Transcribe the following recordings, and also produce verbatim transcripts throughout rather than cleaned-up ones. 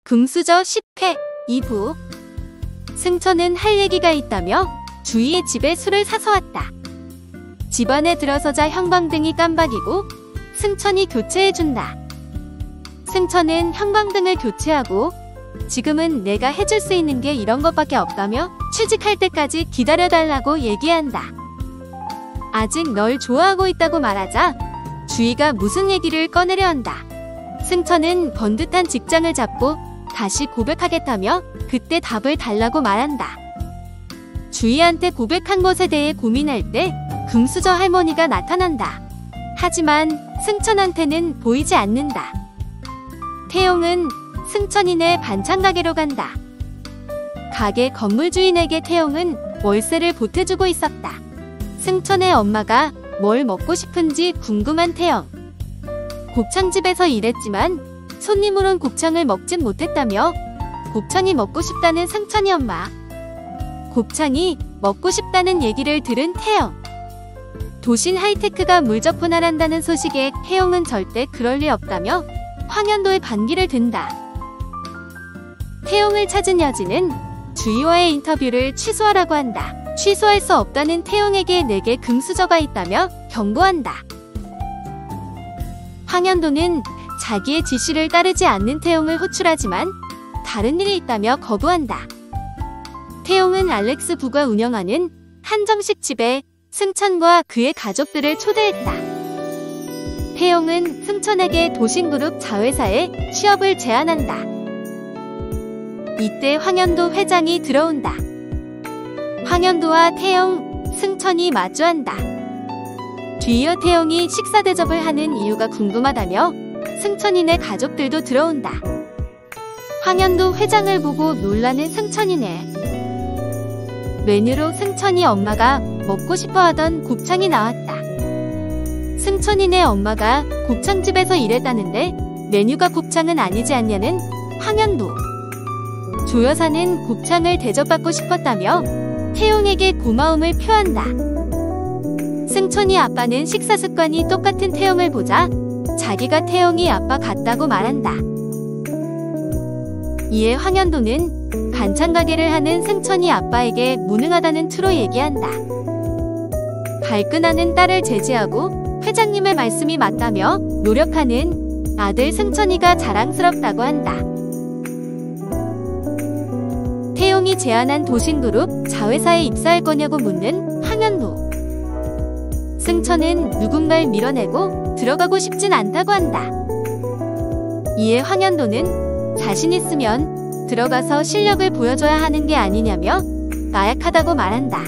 금수저 십 회 이 부. 승천은 할 얘기가 있다며 주희의 집에 술을 사서 왔다. 집안에 들어서자 형광등이 깜박이고 승천이 교체해준다. 승천은 형광등을 교체하고 지금은 내가 해줄 수 있는 게 이런 것밖에 없다며 취직할 때까지 기다려달라고 얘기한다. 아직 널 좋아하고 있다고 말하자 주희가 무슨 얘기를 꺼내려 한다. 승천은 번듯한 직장을 잡고 다시 고백하겠다며 그때 답을 달라고 말한다. 주희한테 고백한 것에 대해 고민할 때 금수저 할머니가 나타난다. 하지만 승천한테는 보이지 않는다. 태용은 승천이네 반찬 가게로 간다. 가게 건물 주인에게 태용은 월세를 보태주고 있었다. 승천의 엄마가 뭘 먹고 싶은지 궁금한 태영. 곱창집에서 일했지만 손님으로 온 곱창을 먹진 못했다며 곱창이 먹고 싶다는 승천이 엄마. 곱창이 먹고 싶다는 얘기를 들은 태영. 도신 하이테크가 물적분할한다는 소식에 태용은 절대 그럴 리 없다며 황현도의 반기를 든다. 태용을 찾은 여진은 주희와의 인터뷰를 취소하라고 한다. 취소할 수 없다는 태용에게 내게 금수저가 있다며 경고한다. 황현도는 자기의 지시를 따르지 않는 태용을 호출하지만 다른 일이 있다며 거부한다. 태용은 알렉스 부가 운영하는 한정식 집에 승천과 그의 가족들을 초대했다. 태용은 승천에게 도신그룹 자회사에 취업을 제안한다. 이때 황현도 회장이 들어온다. 황현도와 태용, 승천이 마주한다. 뒤이어 태용이 식사 대접을 하는 이유가 궁금하다며 승천이네 가족들도 들어온다. 황현도 회장을 보고 놀라는 승천이네. 메뉴로 승천이 엄마가 먹고 싶어하던 곱창이 나왔다. 승천이네 엄마가 곱창집에서 일했다는데 메뉴가 곱창은 아니지 않냐는 황현도. 조 여사는 곱창을 대접받고 싶었다며 태용에게 고마움을 표한다. 승천이 아빠는 식사 습관이 똑같은 태용을 보자 자기가 태용이 아빠 같다고 말한다. 이에 황현도는 반찬 가게를 하는 승천이 아빠에게 무능하다는 투로 얘기한다. 발끈하는 딸을 제지하고 회장님의 말씀이 맞다며 노력하는 아들 승천이가 자랑스럽다고 한다. 태용이 제안한 도신그룹 자회사에 입사할 거냐고 묻는 황현도. 승천은 누군가를 밀어내고 들어가고 싶진 않다고 한다. 이에 황현도는 자신 있으면 들어가서 실력을 보여줘야 하는 게 아니냐며 나약하다고 말한다.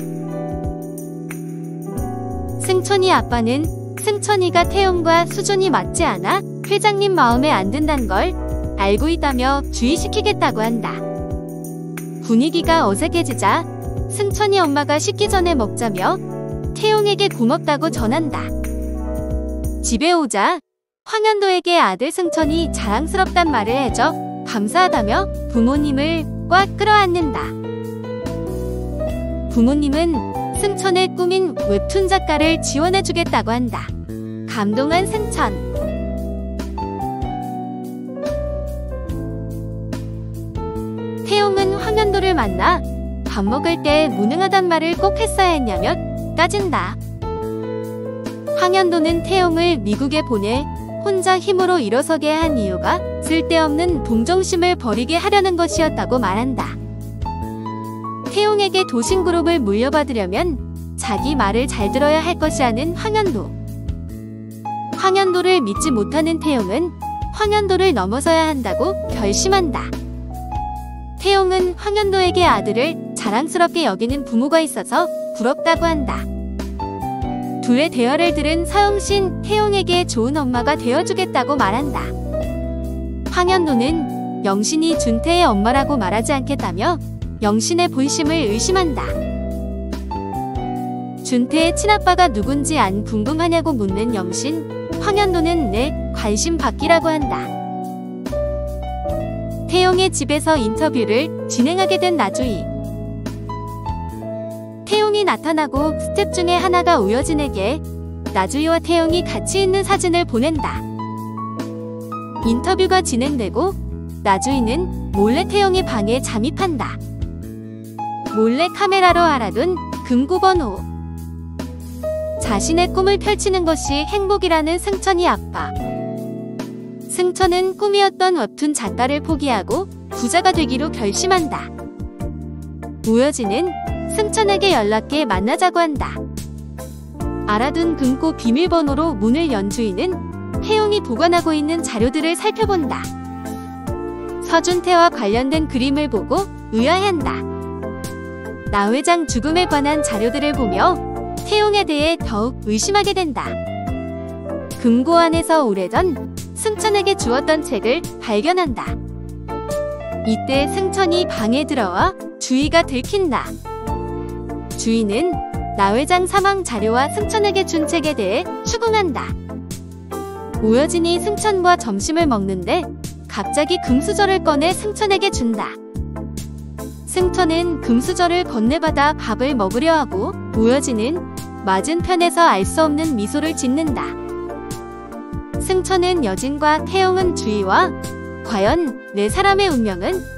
승천이 아빠는 승천이가 태용과 수준이 맞지 않아 회장님 마음에 안 든다는 걸 알고 있다며 주의시키겠다고 한다. 분위기가 어색해지자 승천이 엄마가 식기 전에 먹자며 태용에게 고맙다고 전한다. 집에 오자 황현도에게 아들 승천이 자랑스럽단 말을 해줘 감사하다며 부모님을 꽉 끌어안는다. 부모님은 승천의 꿈인 웹툰 작가를 지원해주겠다고 한다. 감동한 승천. 태용은 황현도를 만나 밥 먹을 때 무능하단 말을 꼭 했어야 했냐며 따진다. 황현도는 태용을 미국에 보내 혼자 힘으로 일어서게 한 이유가 쓸데없는 동정심을 버리게 하려는 것이었다고 말한다. 태용에게 도신그룹을 물려받으려면 자기 말을 잘 들어야 할 것이라는 황현도. 황현도를 믿지 못하는 태용은 황현도를 넘어서야 한다고 결심한다. 태용은 황현도에게 아들을 자랑스럽게 여기는 부모가 있어서 부럽다고 한다. 둘의 대화를 들은 서영신 태용에게 좋은 엄마가 되어주겠다고 말한다. 황현도는 영신이 준태의 엄마라고 말하지 않겠다며 영신의 본심을 의심한다. 준태의 친아빠가 누군지 안 궁금하냐고 묻는 영신, 황현도는 내 관심 받기라고 한다. 태용의 집에서 인터뷰를 진행하게 된 나주희. 태용이 나타나고 스텝 중에 하나가 우여진에게 나주희와 태용이 같이 있는 사진을 보낸다. 인터뷰가 진행되고 나주인은 몰래 태용의 방에 잠입한다. 몰래 카메라로 알아둔 금고번호. 자신의 꿈을 펼치는 것이 행복이라는 승천이 아빠. 승천은 꿈이었던 웹툰 작가를 포기하고 부자가 되기로 결심한다. 우여진은 승천에게 연락해 만나자고 한다. 알아둔 금고 비밀번호로 문을 연 주인은 태용이 보관하고 있는 자료들을 살펴본다. 서준태와 관련된 그림을 보고 의아해한다. 나 회장 죽음에 관한 자료들을 보며 태용에 대해 더욱 의심하게 된다. 금고 안에서 오래전 승천에게 주었던 책을 발견한다. 이때 승천이 방에 들어와 주희가 들킨다. 주희는 나 회장 사망 자료와 승천에게 준 책에 대해 추궁한다. 우여진이 승천과 점심을 먹는데 갑자기 금수저를 꺼내 승천에게 준다. 승천은 금수저를 건네받아 밥을 먹으려 하고 우여진은 맞은편에서 알 수 없는 미소를 짓는다. 승천은 여진과 태용은 주희와 과연 네 사람의 운명은